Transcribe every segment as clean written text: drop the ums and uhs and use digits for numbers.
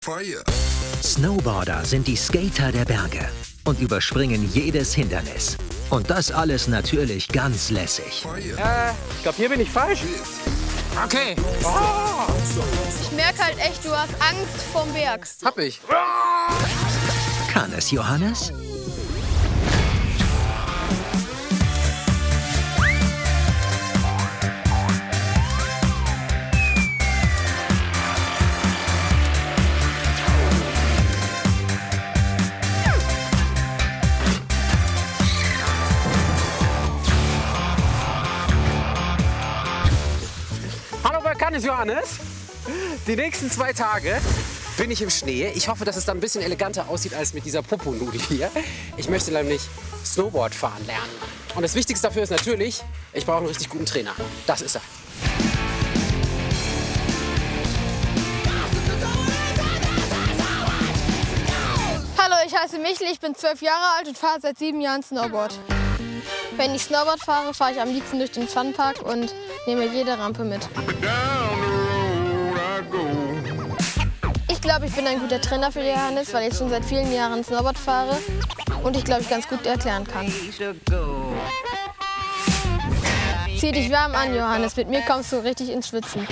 Feuer. Snowboarder sind die Skater der Berge und überspringen jedes Hindernis. Und das alles natürlich ganz lässig. Ich glaube, hier bin ich falsch. Okay. Oh. Ich merke halt echt, du hast Angst vorm Berg. Hab ich. Kann es Johannes? Kann es Johannes? Die nächsten 2 Tage bin ich im Schnee. Ich hoffe, dass es da ein bisschen eleganter aussieht als mit dieser Poponudel hier. Ich möchte nämlich Snowboard fahren lernen. Und das Wichtigste dafür ist natürlich, ich brauche einen richtig guten Trainer. Das ist er. Hallo, ich heiße Michel, ich bin 12 Jahre alt und fahre seit 7 Jahren Snowboard. Wenn ich Snowboard fahre, fahre ich am liebsten durch den Funpark und nehme jede Rampe mit. Ich glaube, ich bin ein guter Trainer für Johannes, weil ich schon seit vielen Jahren Snowboard fahre und ich glaube, ich ganz gut erklären kann. Zieh dich warm an, Johannes. Mit mir kommst du richtig ins Schwitzen.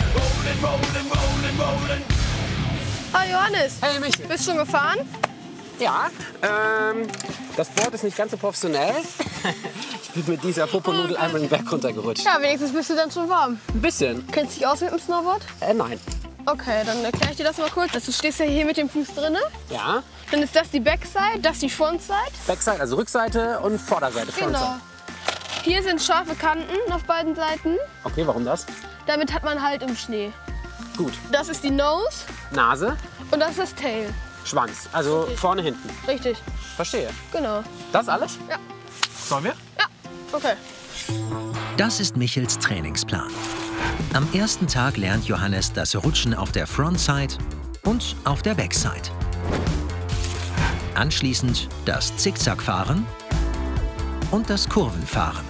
Oh, Johannes. Hey, Michel. Bist du schon gefahren? Ja, das Board ist nicht ganz so professionell. Ich bin mit dieser Poponudel einmal den Berg runtergerutscht. Ja, wenigstens bist du dann schon warm. Ein bisschen. Kennst du dich aus mit dem Snowboard? Nein. Okay, dann erkläre ich dir das mal kurz. Du stehst ja hier mit dem Fuß drin. Ja. Dann ist das die Backside, das die Frontside. Backside, also Rückseite und Vorderseite. Genau. Frontside. Hier sind scharfe Kanten auf beiden Seiten. Okay, warum das? Damit hat man Halt im Schnee. Gut. Das ist die Nose Nase, und das ist das Tail. Schwanz, also Richtig. vorne, hinten. Richtig, Verstehe. genau. Das alles? Ja. Sollen wir? Ja, okay. Das ist Michels Trainingsplan. Am ersten Tag lernt Johannes das Rutschen auf der Frontside und auf der Backside. Anschließend das Zickzackfahren und das Kurvenfahren.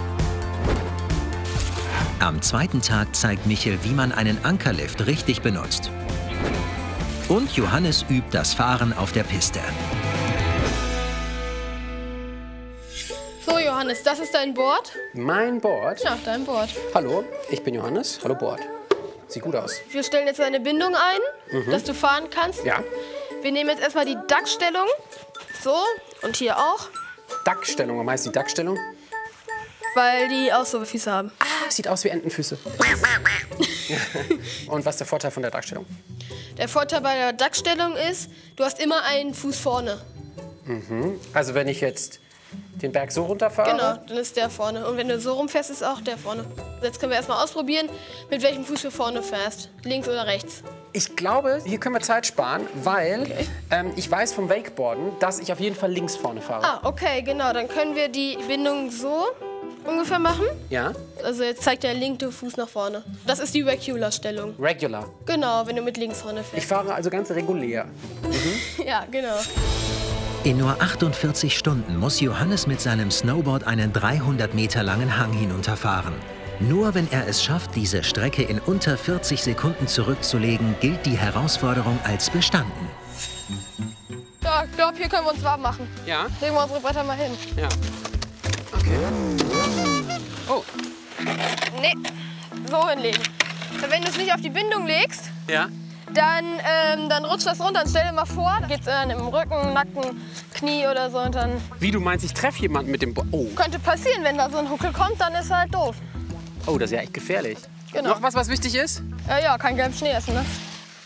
Am zweiten Tag zeigt Michel, wie man einen Ankerlift richtig benutzt. Und Johannes übt das Fahren auf der Piste. So, Johannes, das ist dein Board. Mein Board. Ja, dein Board. Hallo, ich bin Johannes. Hallo Board. Sieht gut aus. Wir stellen jetzt eine Bindung ein, dass du fahren kannst. Ja. Wir nehmen jetzt erstmal die Duckstellung. So, und hier auch, Duckstellung, was heißt die Duckstellung? weil die auch so Füße haben. Sieht aus wie Entenfüße. Und was ist der Vorteil von der Duckstellung? Der Vorteil bei der Duckstellung ist, du hast immer einen Fuß vorne. Also wenn ich jetzt den Berg so runterfahre? Genau, dann ist der vorne. Und wenn du so rumfährst, ist auch der vorne. Jetzt können wir erstmal ausprobieren, mit welchem Fuß du vorne fährst. Links oder rechts. Ich glaube, hier können wir Zeit sparen, weil ich weiß vom Wakeboarden, dass ich auf jeden Fall links vorne fahre. Ah, okay, genau. Dann können wir die Bindung so ungefähr machen. Ja? Also jetzt zeigt der linke Fuß nach vorne. Das ist die Regular-Stellung. Regular. Genau, wenn du mit links vorne Ich fährst. fahre also ganz regulär. Ja, genau. In nur 48 Stunden muss Johannes mit seinem Snowboard einen 300 Meter langen Hang hinunterfahren. Nur wenn er es schafft, diese Strecke in unter 40 Sekunden zurückzulegen, gilt die Herausforderung als bestanden. Ja, ich glaube, hier können wir uns warm machen. Ja? Legen wir unsere Bretter mal hin. Ja. Okay. Oh. Nee, so hinlegen. Wenn du es nicht auf die Bindung legst, Ja? dann rutscht das runter. Und stell dir mal vor, da geht's im Rücken, Nacken, Knie oder so. Und dann Wie, du meinst, ich treffe jemanden mit dem Oh. könnte passieren, wenn da so ein Huckel kommt, dann ist halt doof. Oh, das ist ja echt gefährlich. Genau. Noch was wichtig ist? Ja, kein gelben Schnee essen, ne?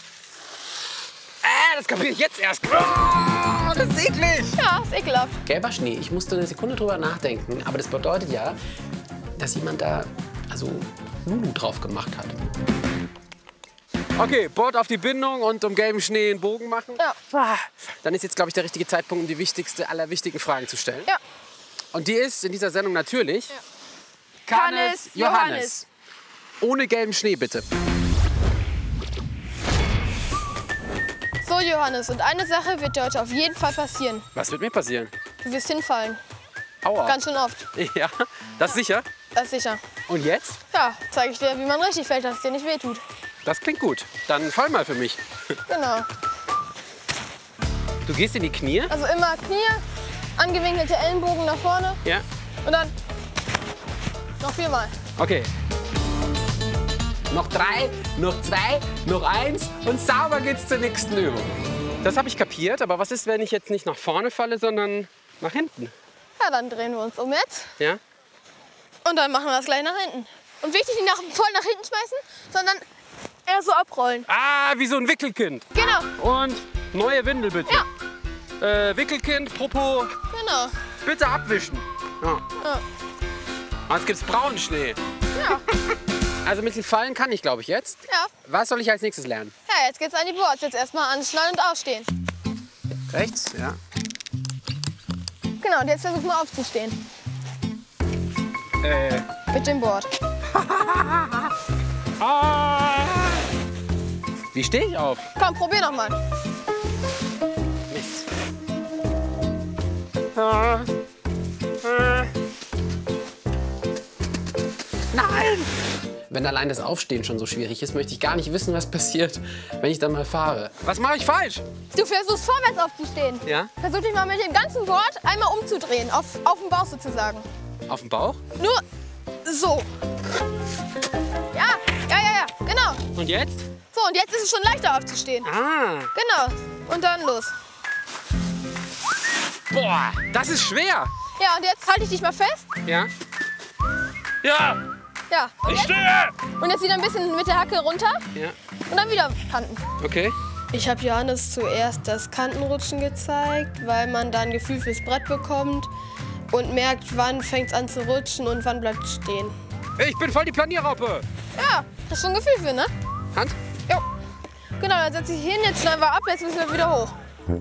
Das kapiere ich jetzt erst. Oh, das ist eklig. Ja, ist ekelhaft. Gelber Schnee, ich musste eine Sekunde drüber nachdenken, aber das bedeutet ja, dass jemand da also Lulu drauf gemacht hat. Okay, Board auf die Bindung und um gelben Schnee einen Bogen machen. Ja. Dann ist jetzt, glaube ich, der richtige Zeitpunkt, um die wichtigste aller wichtigen Fragen zu stellen. Ja. Und die ist in dieser Sendung natürlich... Ja. Kann es Johannes? Ohne gelben Schnee, bitte. So, Johannes, und eine Sache wird dir heute auf jeden Fall passieren. Was wird mir passieren? Du wirst hinfallen. Aua. Ganz schön oft. Ja, das ist sicher. Das ist sicher. Und jetzt? Ja, zeige ich dir, wie man richtig fällt, dass es dir nicht wehtut. Das klingt gut. Dann fall mal für mich. Genau. Du gehst in die Knie? Also immer Knie, angewinkelte Ellenbogen nach vorne. Ja. Und dann noch 4-mal. Okay. Noch 3, noch 2, noch 1 und sauber geht's zur nächsten Übung. Das habe ich kapiert, aber was ist, wenn ich jetzt nicht nach vorne falle, sondern nach hinten? Ja, dann drehen wir uns um jetzt. Ja? Und dann machen wir das gleich nach hinten. Und wichtig, nicht voll nach hinten schmeißen, sondern eher so abrollen. Ah, wie so ein Wickelkind. Genau. Und neue Windel bitte. Ja. Wickelkind, Popo, Genau. bitte abwischen. Ja. Ja. Jetzt gibt's braunen Schnee. Ja. Also mit den Fallen kann ich, glaube ich, jetzt. Ja. Was soll ich als nächstes lernen? Ja, jetzt geht's an die Boards. Jetzt erstmal anschnallen und ausstehen. Rechts? Ja. Genau, und jetzt versuchen wir aufzustehen. Mit dem Board. Wie stehe ich auf? Komm, probier noch mal. Mist. Nein! Wenn allein das Aufstehen schon so schwierig ist, möchte ich gar nicht wissen, was passiert, wenn ich dann mal fahre. Was mache ich falsch? Du versuchst vorwärts aufzustehen. Ja? Versuch dich mal mit dem ganzen Board einmal umzudrehen, auf den Bauch sozusagen. Auf dem Bauch? Nur so. Ja, genau. Und jetzt? So, und jetzt ist es schon leichter aufzustehen. Ah! Genau. Und dann los. Boah, das ist schwer! Ja, und jetzt halte ich dich mal fest. Ja? Ja! Ja. Und Ich jetzt, stehe! und jetzt wieder ein bisschen mit der Hacke runter Ja. und dann wieder Kanten. Okay. Ich habe Johannes zuerst das Kantenrutschen gezeigt, weil man da ein Gefühl fürs Brett bekommt und merkt, wann fängt es an zu rutschen und wann bleibt es stehen. Ich bin voll die Planierraupe! Ja, hast schon ein Gefühl für, ne? Hand? Jo. Genau, dann setze ich hin, jetzt schneiden wir ab, jetzt müssen wir wieder hoch.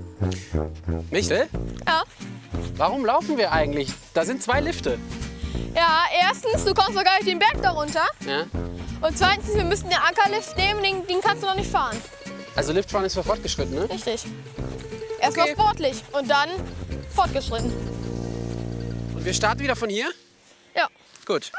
Michel, Ja. warum laufen wir eigentlich? Da sind 2 Lifte. Ja, erstens, du kommst doch gar nicht den Berg darunter. Ja? Und zweitens, wir müssen den Ankerlift nehmen, den kannst du noch nicht fahren. Also Liftfahren ist für Fortgeschrittene, ne? Richtig. Erstmal Okay. sportlich und dann fortgeschritten. Und wir starten wieder von hier? Ja. Gut.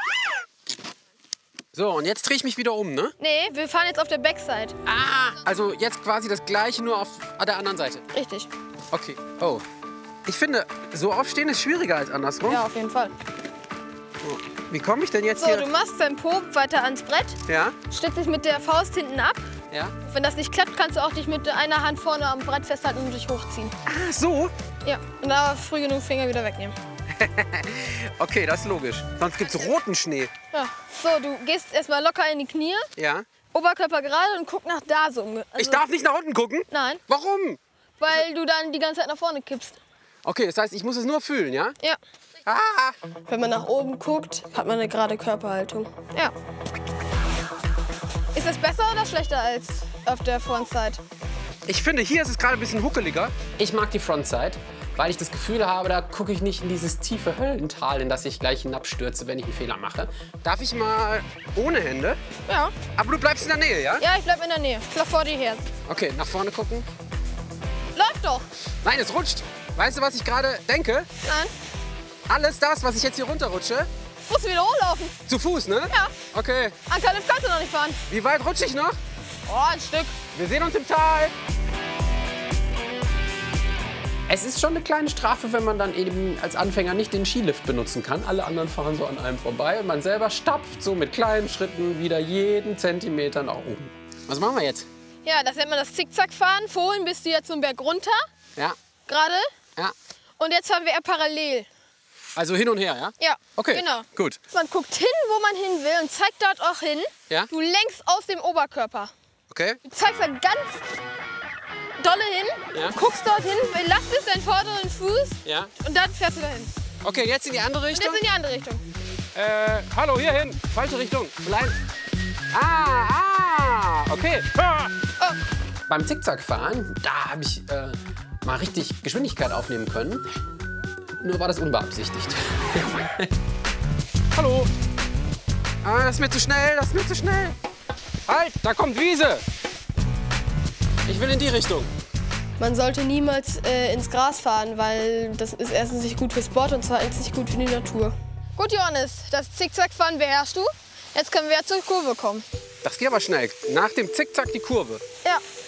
So, und jetzt drehe ich mich wieder um, ne? Nee, wir fahren jetzt auf der Backside. Ah, also jetzt quasi das Gleiche, nur auf der anderen Seite. Richtig. Okay. Oh. Ich finde, so aufstehen ist schwieriger als andersrum. Ja, auf jeden Fall. Wie komme ich denn jetzt So, hier? du machst dein Po weiter ans Brett, Ja? stützt dich mit der Faust hinten ab. Ja? Wenn das nicht klappt, kannst du auch dich mit einer Hand vorne am Brett festhalten und dich hochziehen. Ah, so? Ja, und da früh genug Finger wieder wegnehmen. Okay, das ist logisch. Sonst gibt es roten Schnee. Ja. So, du gehst erstmal locker in die Knie, Ja? Oberkörper gerade und guck nach da so. Also, Ich darf nicht nach unten gucken? Nein, Warum? weil du dann die ganze Zeit nach vorne kippst. Okay, das heißt, ich muss es nur fühlen, ja? Ja. Ah! Wenn man nach oben guckt, hat man eine gerade Körperhaltung. Ja. Ist das besser oder schlechter als auf der Frontside? Ich finde, hier ist es gerade ein bisschen huckeliger. Ich mag die Frontside, weil ich das Gefühl habe, da gucke ich nicht in dieses tiefe Höllental, in das ich gleich hinabstürze, wenn ich einen Fehler mache. Darf ich mal ohne Hände? Ja. Aber du bleibst in der Nähe, ja? Ja, ich bleib in der Nähe. Ich lauf vor dir her. Okay, nach vorne gucken. Läuft doch. Nein, es rutscht. Weißt du, was ich gerade denke? Nein. Alles das, was ich jetzt hier runterrutsche, Musst du wieder hochlaufen. zu Fuß, ne? Ja. Okay. Ankerlift kannst du noch nicht fahren. Wie weit rutsche ich noch? Oh, ein Stück. Wir sehen uns im Tal. Es ist schon eine kleine Strafe, wenn man dann eben als Anfänger nicht den Skilift benutzen kann. Alle anderen fahren so an einem vorbei und man selber stapft so mit kleinen Schritten wieder jeden Zentimeter nach oben. Was machen wir jetzt? Ja, das nennt man das Zickzackfahren. Vorhin bist du jetzt so einen Berg runter, Ja, gerade. ja. Und jetzt fahren wir eher parallel. Also hin und her, ja? Ja, Okay, genau. gut. Man guckt hin, wo man hin will und zeigt dort auch hin. Ja. Du lenkst aus dem Oberkörper. Okay. Du zeigst dann ganz dolle hin, Ja. guckst dorthin, belastest deinen vorderen Fuß Ja. und dann fährst du dahin. Okay, jetzt in die andere Und Richtung. jetzt in die andere Richtung. Hallo, hier hin. Falsche Richtung. Bleib. Okay. Oh, Beim Zickzackfahren, da habe ich mal richtig Geschwindigkeit aufnehmen können. Nur war das unbeabsichtigt. Hallo. Ah, das ist mir zu schnell, das ist mir zu schnell. Halt, da kommt Wiese. Ich will in die Richtung. man sollte niemals ins Gras fahren, weil das ist erstens nicht gut für Sport und zweitens nicht gut für die Natur. Gut, Johannes, das Zickzackfahren beherrschst du. Jetzt können wir ja zur Kurve kommen. Das geht aber schnell. Nach dem Zickzack die Kurve. Ja,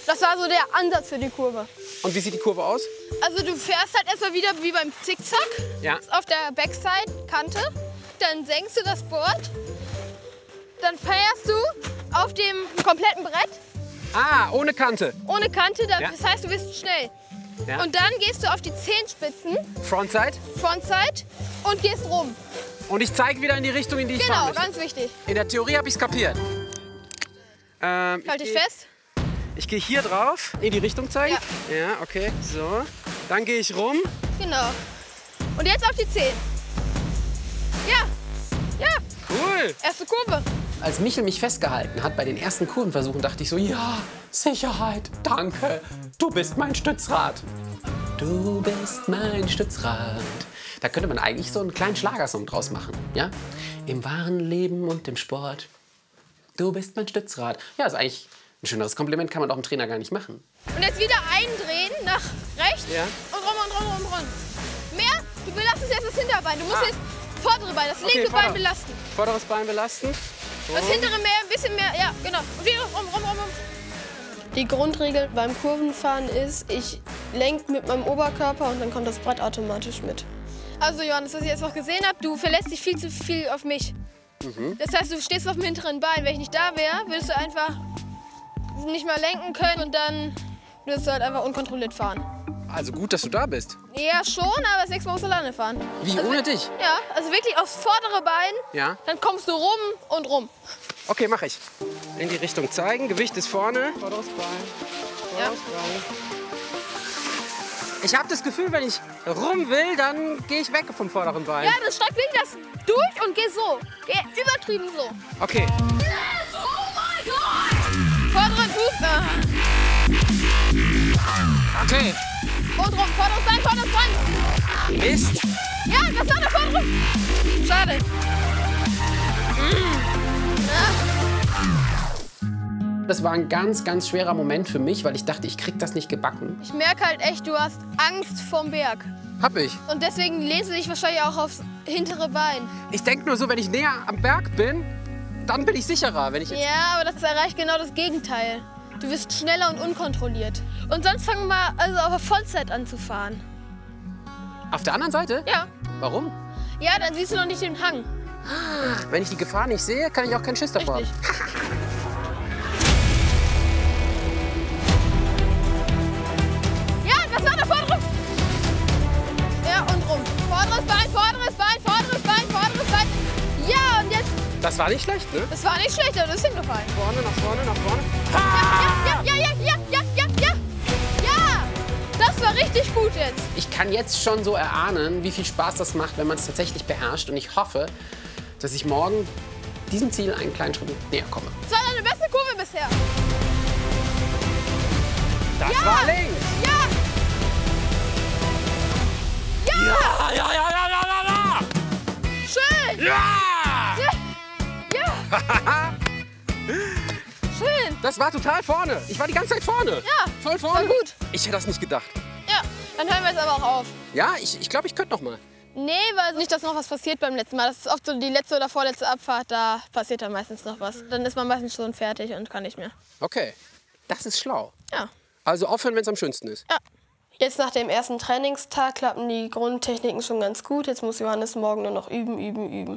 Das war so der Ansatz für die Kurve. Und wie sieht die Kurve aus? Also du fährst halt erstmal wieder wie beim Zickzack. Ja. Auf der Backside-Kante. Dann senkst du das Board. Dann fährst du auf dem kompletten Brett. Ah, ohne Kante. Ohne Kante, Ja. das heißt, du bist schnell. Ja. Und dann gehst du auf die Zehenspitzen, Frontside. Frontside, und gehst rum. Und ich zeige wieder in die Richtung, in die ich fahren Genau, möchte. ganz wichtig. In der Theorie habe ich es kapiert. Halt dich fest. Ich gehe hier drauf, in die Richtung zeigen. Ja, okay, so. Dann gehe ich rum. Genau. Und jetzt auf die Zehen. Ja, ja, Cool. erste Kurve. Als Michel mich festgehalten hat bei den ersten Kurvenversuchen, dachte ich so, ja, Sicherheit, danke, du bist mein Stützrad. Du bist mein Stützrad. Da könnte man eigentlich so einen kleinen Schlagersong draus machen, ja? Im wahren Leben und im Sport, du bist mein Stützrad. Ja, ist eigentlich ein schöneres Kompliment, kann man doch dem Trainer gar nicht machen. Und jetzt wieder eindrehen nach rechts Ja. und rum und rum und rum. Mehr, du belastest jetzt das Hinterbein. Du musst jetzt vordere Bein, das Okay, linke Bein belasten. Vorderes Bein belasten. Das hintere mehr, ein bisschen mehr, ja, genau. Und wieder rum. Die Grundregel beim Kurvenfahren ist, ich lenke mit meinem Oberkörper und dann kommt das Brett automatisch mit. Also Johannes, was ich jetzt noch gesehen habe, du verlässt dich viel zu viel auf mich. Das heißt, du stehst auf dem hinteren Bein. Wenn ich nicht da wäre, würdest du einfach nicht mal lenken können und dann würdest du halt einfach unkontrolliert fahren. Also gut, dass du da bist. Ja, schon, aber das nächste Mal musst du alleine fahren. Wie, Also, ohne dich? Ja, also wirklich aufs vordere Bein, Ja. dann kommst du rum und rum. Okay, mache ich. In die Richtung zeigen, Gewicht ist vorne. Vorderes Bein. Ja. Vorderes Bein. Ich habe das Gefühl, wenn ich rum will, dann gehe ich weg vom vorderen Bein. Ja, das streckt wirklich das durch und geh so. Geh übertrieben so. Okay. Vorderen Fuß. Okay. Und rum. Vorderes Bein, vorderes Bein. Mist. Ja, das war der vordere. Schade. Das war ein ganz, ganz schwerer Moment für mich, weil ich dachte, ich krieg das nicht gebacken. Ich merke halt echt, du hast Angst vorm Berg. Hab ich. Und deswegen lehnst du dich wahrscheinlich auch aufs hintere Bein. Ich denke nur so, wenn ich näher am Berg bin, dann bin ich sicherer. Wenn ich jetzt Ja, aber das erreicht genau das Gegenteil. Du wirst schneller und unkontrolliert. Und sonst fangen wir mal also auf der Vollzeit an zu fahren. Auf der anderen Seite? Ja. Warum? Ja, dann siehst du noch nicht den Hang. Wenn ich die Gefahr nicht sehe, kann ich auch keinen Schiss davor haben. Richtig. Ja, das war der vordere. Ja, und rum. Vorderes Bein, vorderes Bein, vorderes Bein, vorderes Bein. Ja, und jetzt, Das war nicht schlecht, ne? das war nicht schlecht, aber du bist hingefallen. Vorne, nach vorne, nach vorne. Ja, das war richtig gut jetzt. Ich kann jetzt schon so erahnen, wie viel Spaß das macht, wenn man es tatsächlich beherrscht. Und ich hoffe, dass ich morgen diesem Ziel einen kleinen Schritt näher komme. Das war deine beste Kurve bisher. Das war links. Ja, Ja, ja, ja, ja, ja, ja, schön. ja. Ja, schön. Das war total vorne. Ich war die ganze Zeit vorne. Ja, Voll vorne. war gut. Ich hätte das nicht gedacht. Ja, dann hören wir jetzt aber auch auf. Ja, ich glaube, ich könnte noch mal. Nee, weil nicht, dass noch was passiert beim letzten Mal. Das ist oft so die letzte oder vorletzte Abfahrt, da passiert dann meistens noch was. Dann ist man meistens schon fertig und kann nicht mehr. Okay, das ist schlau. Ja. Also aufhören, wenn es am schönsten ist. Jetzt nach dem ersten Trainingstag klappen die Grundtechniken schon ganz gut. Jetzt muss Johannes morgen nur noch üben.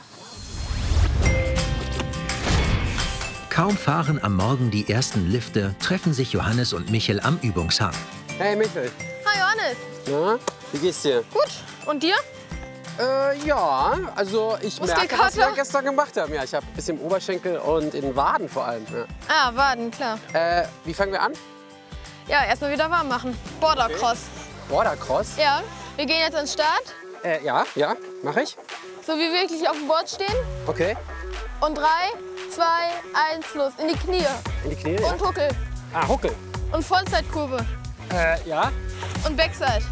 Kaum fahren am Morgen die ersten Lifte, treffen sich Johannes und Michel am Übungshang. Hey Michel. Hi Johannes. Na, wie geht's dir? Gut. Und dir? Ja, also ich merke, was Muskelkater? wir gestern gemacht haben. Ja, ich habe ein bisschen im Oberschenkel und in den Waden vor allem. Ja. Ah, Waden, klar. Wie fangen wir an? Ja, erstmal wieder warm machen. Bordercross. Bordercross? Ja, wir gehen jetzt an den Start. Ja, mache ich. So wie wir wirklich auf dem Board stehen. Okay. Und 3, 2, 1, los. In die Knie. In die Knie. Und Huckel. Ah, Huckel. Und Vollzeitkurve. Ja. Und Backside.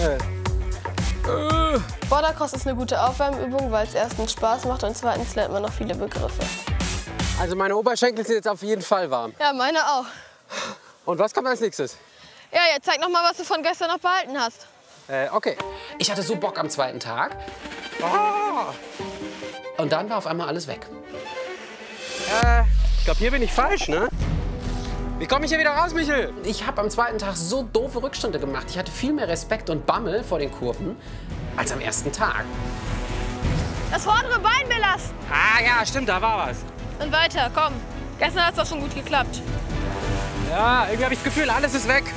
Bordercross ist eine gute Aufwärmübung, weil es erstens Spaß macht und zweitens lernt man noch viele Begriffe. Also meine Oberschenkel sind jetzt auf jeden Fall warm. Ja, meine auch. Und was kommt als nächstes? Ja, jetzt zeig noch mal, was du von gestern noch behalten hast. Okay. Ich hatte so Bock am zweiten Tag. Oh. Und dann war auf einmal alles weg. Ich glaube, hier bin ich falsch, ne? Wie komme ich hier wieder raus, Michel? Ich habe am zweiten Tag so doofe Rückstände gemacht. Ich hatte viel mehr Respekt und Bammel vor den Kurven als am ersten Tag. Das vordere Bein belasten. Ah ja, stimmt, da war was. Und weiter, komm. Gestern hat es doch schon gut geklappt. Ja, irgendwie habe ich das Gefühl, alles ist weg.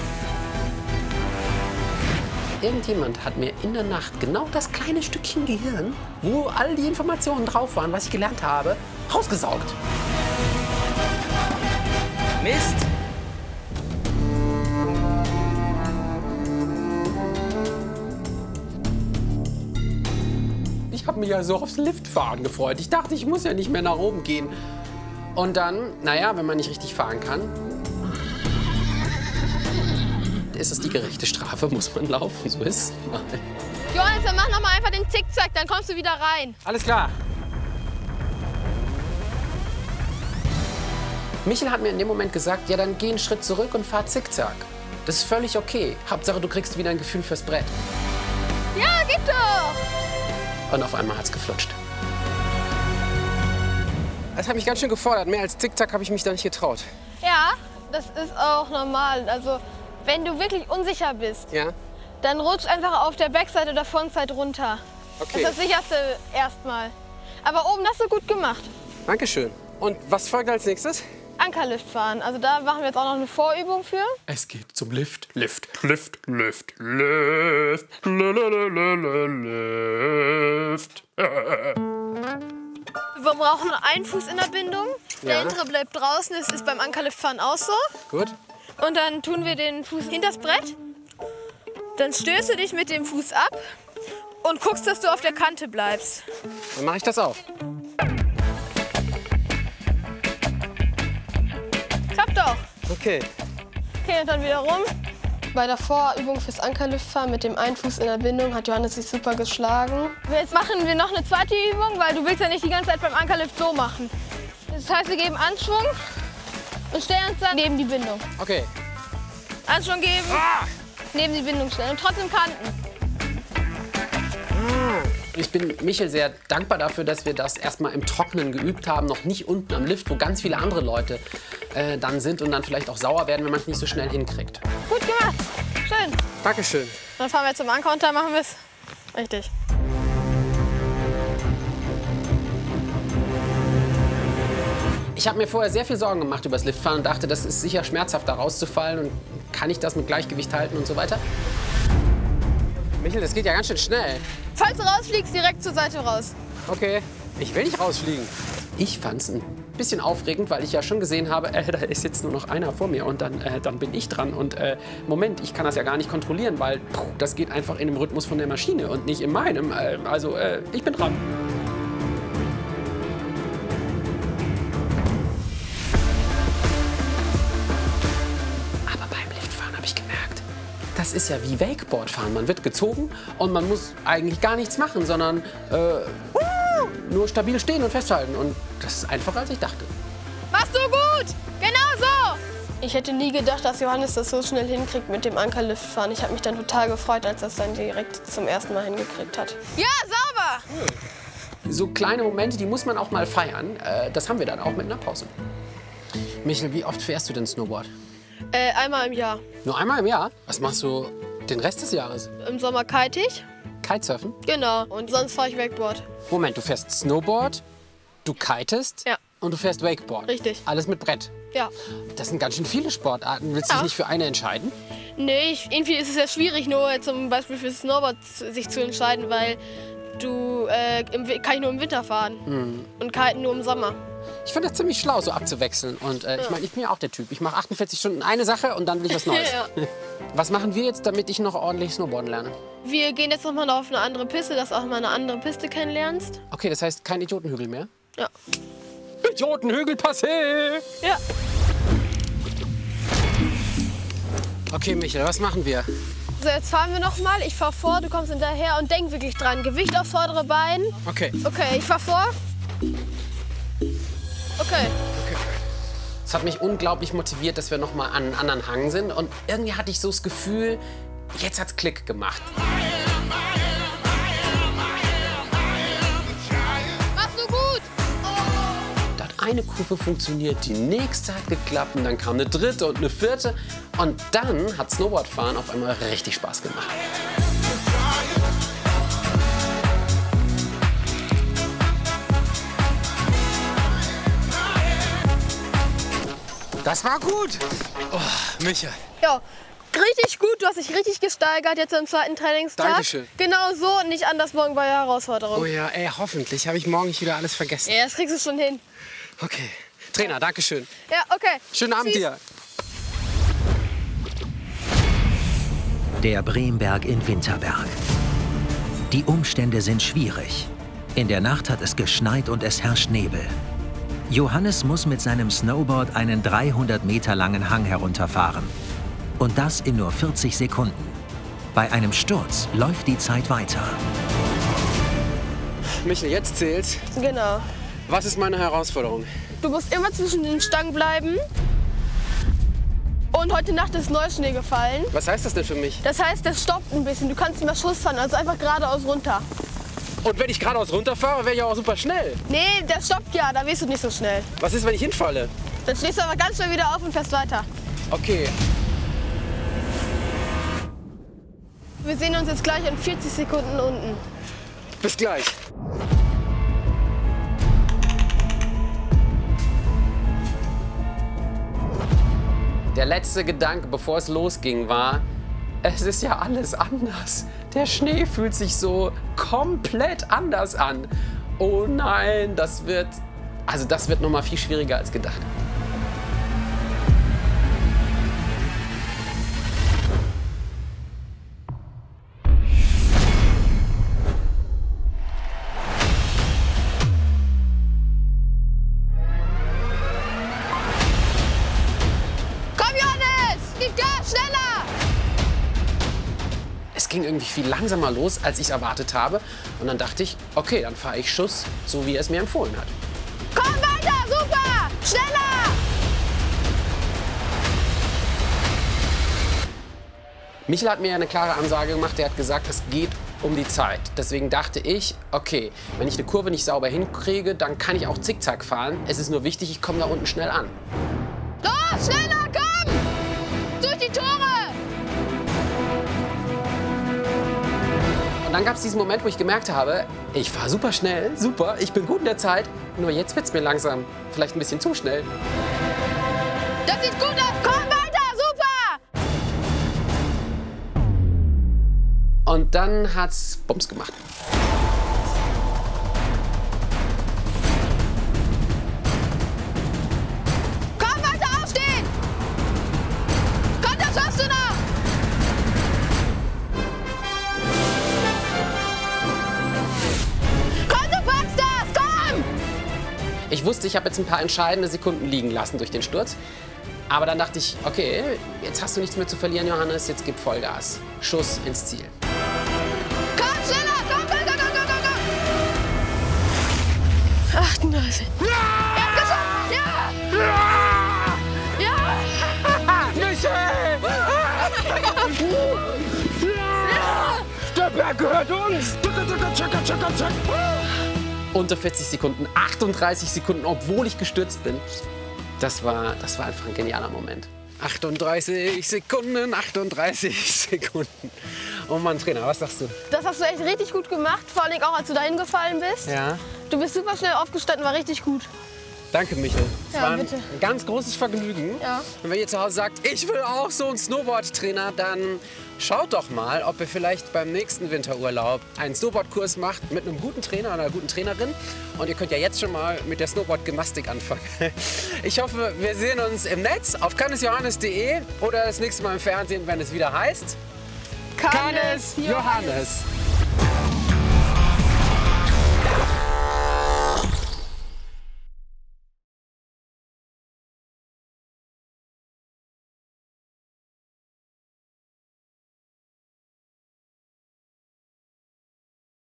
Irgendjemand hat mir in der Nacht genau das kleine Stückchen Gehirn, wo all die Informationen drauf waren, was ich gelernt habe, rausgesaugt. Mist. Ich habe mich ja so aufs Liftfahren gefreut. Ich dachte, ich muss ja nicht mehr nach oben gehen. Und dann, naja, wenn man nicht richtig fahren kann, ist es die gerechte Strafe, muss man laufen. So ist es mal. Johannes, dann mach noch mal einfach den Zickzack, dann kommst du wieder rein. Alles klar. Michel hat mir in dem Moment gesagt, ja, dann geh einen Schritt zurück und fahr zickzack. Das ist völlig okay. Hauptsache, du kriegst wieder ein Gefühl fürs Brett. Ja, gib doch! Und auf einmal hat's geflutscht. Das hat mich ganz schön gefordert. Mehr als zickzack habe ich mich da nicht getraut. Ja, das ist auch normal. Also, wenn du wirklich unsicher bist, Ja? dann rutsch einfach auf der Backside oder Frontside runter. Okay. Das ist das sicherste erstmal. Aber oben hast du gut gemacht. Dankeschön. Und was folgt als nächstes? Ankerlift fahren. Also da machen wir jetzt auch noch eine Vorübung für. Es geht zum Lift, Lift, Lift, Lift, Lift, Lift. Wir brauchen einen Fuß in der Bindung. Der Ja. hintere bleibt draußen. Das ist beim Ankerliftfahren auch so. Gut. Und dann tun wir den Fuß hinters Brett. Dann stößt du dich mit dem Fuß ab und guckst, dass du auf der Kante bleibst. Dann mache ich das auch. Klappt doch. Okay. Okay, und dann wieder rum. Bei der Vorübung fürs Ankerliftfahren mit dem einen Fuß in der Bindung hat Johannes sich super geschlagen. Jetzt machen wir noch eine zweite Übung, weil du willst ja nicht die ganze Zeit beim Ankerlift so machen. Das heißt, wir geben Anschwung und stellen uns dann neben die Bindung. Okay. Anschwung geben, neben die Bindung stellen und trotzdem Kanten. Ich bin Michel sehr dankbar dafür, dass wir das erstmal im Trockenen geübt haben, noch nicht unten am Lift, wo ganz viele andere Leute dann sind und dann vielleicht auch sauer werden, wenn man es nicht so schnell hinkriegt. Gut gemacht. Schön. Dankeschön. Dann fahren wir zum Anker und dann machen wir es richtig. Ich habe mir vorher sehr viel Sorgen gemacht über das Liftfahren und dachte, das ist sicher schmerzhaft, da rauszufallen und kann ich das mit Gleichgewicht halten und so weiter. Michel, das geht ja ganz schön schnell. Falls du rausfliegst, direkt zur Seite raus. Okay, ich will nicht rausfliegen. Ich fand's ein bisschen aufregend, weil ich ja schon gesehen habe, da ist jetzt nur noch einer vor mir und dann bin ich dran. Und Moment, ich kann das ja gar nicht kontrollieren, weil das geht einfach in dem Rhythmus von der Maschine und nicht in meinem. Ich bin dran. Aber beim Liftfahren habe ich gemerkt, das ist ja wie Wakeboardfahren. Man wird gezogen und man muss eigentlich gar nichts machen, sondern nur stabil stehen und festhalten. Und das ist einfacher, als ich dachte. Machst du gut! Genau so! Ich hätte nie gedacht, dass Johannes das so schnell hinkriegt mit dem Ankerliftfahren. Ich habe mich dann total gefreut, als er es dann direkt zum ersten Mal hingekriegt hat. Ja, sauber! So kleine Momente, die muss man auch mal feiern. Das haben wir dann auch mit einer Pause. Michel, wie oft fährst du denn Snowboard? Einmal im Jahr. Nur einmal im Jahr? Was machst du den Rest des Jahres? Im Sommer kite ich. Kitesurfen? Genau. Und sonst fahre ich Wakeboard. Moment, du fährst Snowboard, du kitest Ja. und du fährst Wakeboard. Richtig. Alles mit Brett. Ja. Das sind ganz schön viele Sportarten. Willst du dich nicht für eine entscheiden? Nee, irgendwie ist es ja schwierig, nur zum Beispiel für Snowboard sich zu entscheiden, weil du kann ich nur im Winter fahren und kiten nur im Sommer. Ich finde das ziemlich schlau, so abzuwechseln. Und ich meine, ich bin ja auch der Typ. Ich mache 48 Stunden eine Sache und dann will ich was Neues. Ja. Was machen wir jetzt, damit ich noch ordentlich Snowboarden lerne? Wir gehen jetzt noch mal auf eine andere Piste, dass du auch mal eine andere Piste kennenlernst. Okay, das heißt kein Idiotenhügel mehr? Ja. Idiotenhügel passé! Ja. Okay, Michael, was machen wir? So, jetzt fahren wir noch mal. Ich fahr vor, du kommst hinterher und denk wirklich dran. Gewicht aufs vordere Bein. Okay. Okay, ich fahr vor. Okay. Es hat mich unglaublich motiviert, dass wir noch mal an einen anderen Hang sind. Und irgendwie hatte ich so das Gefühl, jetzt hat's Klick gemacht. Machst du gut! Da hat eine Kurve funktioniert, die nächste hat geklappt und dann kam eine dritte und eine vierte. Und dann hat Snowboardfahren auf einmal richtig Spaß gemacht. Das war gut. Oh, Micha. Ja, richtig gut. Du hast dich richtig gesteigert jetzt am zweiten Trainingstag. Dankeschön. Genau so und nicht anders morgen bei der Herausforderung. Oh ja, ey, hoffentlich habe ich morgen nicht wieder alles vergessen. Ja, das kriegst du schon hin. Okay. Trainer, danke schön. Ja, okay. Schönen Abend Tschüss. dir. Der Bremberg in Winterberg. Die Umstände sind schwierig. In der Nacht hat es geschneit und es herrscht Nebel. Johannes muss mit seinem Snowboard einen 300 Meter langen Hang herunterfahren. Und das in nur 40 Sekunden. Bei einem Sturz läuft die Zeit weiter. Michel, jetzt zählt's. Genau. Was ist meine Herausforderung? Du musst immer zwischen den Stangen bleiben. Und heute Nacht ist Neuschnee gefallen. Was heißt das denn für mich? Das heißt, das stoppt ein bisschen. Du kannst nicht mehr Schuss fahren, also einfach geradeaus runter. Und wenn ich geradeaus runterfahre, wäre ich auch super schnell. Nee, der stoppt ja, da wirst du nicht so schnell. Was ist, wenn ich hinfalle? Dann stehst du aber ganz schnell wieder auf und fährst weiter. Okay. Wir sehen uns jetzt gleich in 40 Sekunden unten. Bis gleich. Der letzte Gedanke, bevor es losging, war, es ist ja alles anders. Der Schnee fühlt sich so komplett anders an. Oh nein, das wird noch mal viel schwieriger als gedacht. Es ging irgendwie viel langsamer los, als ich es erwartet habe. Und dann dachte ich, okay, dann fahre ich Schuss, so wie er es mir empfohlen hat. Komm weiter, super! Schneller! Michel hat mir eine klare Ansage gemacht. Er hat gesagt, es geht um die Zeit. Deswegen dachte ich, okay, wenn ich eine Kurve nicht sauber hinkriege, dann kann ich auch zickzack fahren. Es ist nur wichtig, ich komme da unten schnell an. Los, schneller, komm! Durch die Tore! Und dann gab es diesen Moment, wo ich gemerkt habe, ich fahre super schnell, super, ich bin gut in der Zeit. Nur jetzt wird es mir langsam vielleicht ein bisschen zu schnell. Das sieht gut aus, komm weiter, super! Und dann hat's Bums gemacht. Komm weiter, aufstehen! Komm, das schaffst du noch! Ich wusste, ich habe jetzt ein paar entscheidende Sekunden liegen lassen durch den Sturz. Aber dann dachte ich, okay, jetzt hast du nichts mehr zu verlieren, Johannes, jetzt gib Vollgas. Schuss ins Ziel. Komm, schneller, komm, komm, komm, komm, komm, komm. 38. Ja! Er hat geschafft! Ja! Ja! Michel! Der Berg gehört uns! Unter 40 Sekunden, 38 Sekunden, obwohl ich gestürzt bin. Das war einfach ein genialer Moment. 38 Sekunden, 38 Sekunden. Oh Mann, Trainer, was sagst du? Das hast du echt richtig gut gemacht, vor allem auch, als du dahin gefallen bist. Ja. Du bist super schnell aufgestanden, war richtig gut. Danke, Michel. Es Ja, war ein bitte. ganz großes Vergnügen. Ja. Und wenn ihr zu Hause sagt, ich will auch so einen Snowboard-Trainer, dann schaut doch mal, ob ihr vielleicht beim nächsten Winterurlaub einen Snowboardkurs macht mit einem guten Trainer oder einer guten Trainerin. Und ihr könnt ja jetzt schon mal mit der Snowboard-Gymnastik anfangen. Ich hoffe, wir sehen uns im Netz auf cannesjohannes.de oder das nächste Mal im Fernsehen, wenn es wieder heißt Cannes Johannes.